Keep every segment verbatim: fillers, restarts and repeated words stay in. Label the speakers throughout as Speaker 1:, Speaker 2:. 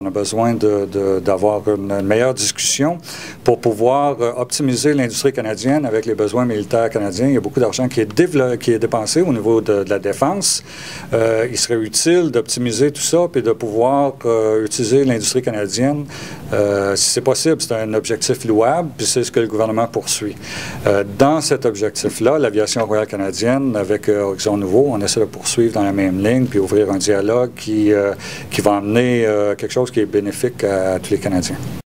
Speaker 1: On a besoin d'avoir une meilleure discussion pour pouvoir optimiser l'industrie canadienne avec les besoins militaires canadiens. Il y a beaucoup d'argent qui, qui est dépensé au niveau de, de la défense. Euh, il serait utile d'optimiser tout ça et de pouvoir euh, utiliser l'industrie canadienne. Euh, si c'est possible, c'est un objectif louable, puis c'est ce que le gouvernement poursuit. Euh, dans cet objectif-là, l'aviation royale canadienne, avec euh, Horizon Nouveau, on essaie de poursuivre dans la même ligne puis ouvrir un dialogue qui, euh, qui va amener euh, quelque chose qui est bénéfique à, à tous les Canadiens.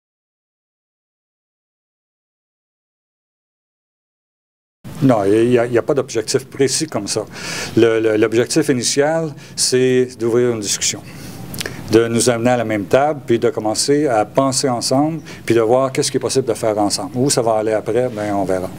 Speaker 1: Non, il n'y a, a pas d'objectif précis comme ça. L'objectif initial, c'est d'ouvrir une discussion, de nous amener à la même table, puis de commencer à penser ensemble, puis de voir qu'est-ce qui est possible de faire ensemble. Où ça va aller après, bien, on verra.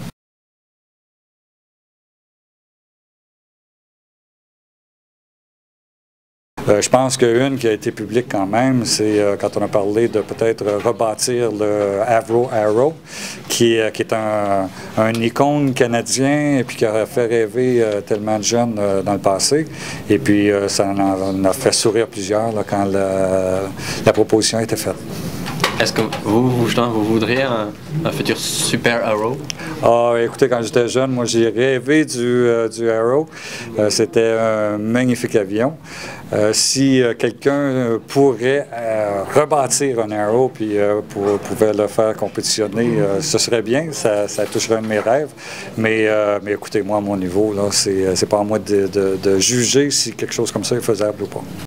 Speaker 1: Euh, je pense qu'une qui a été publique quand même, c'est euh, quand on a parlé de peut-être rebâtir le Avro Arrow, qui, euh, qui est un, un icône canadien et puis qui a fait rêver euh, tellement de jeunes euh, dans le passé. Et puis euh, ça en a, en a fait sourire plusieurs là, quand la, la proposition a été faite.
Speaker 2: Est-ce que vous, Justin, vous voudriez un, un futur Super Arrow?
Speaker 1: Ah, écoutez, quand j'étais jeune, moi, j'ai rêvé du, euh, du Arrow. Euh, C'était un magnifique avion. Euh, si euh, quelqu'un pourrait euh, rebâtir un Arrow puis euh, pour, pouvait le faire compétitionner, euh, ce serait bien. Ça, ça toucherait un de mes rêves. Mais, euh, mais écoutez, moi, à mon niveau, c'est pas à moi de, de, de juger si quelque chose comme ça est faisable ou pas.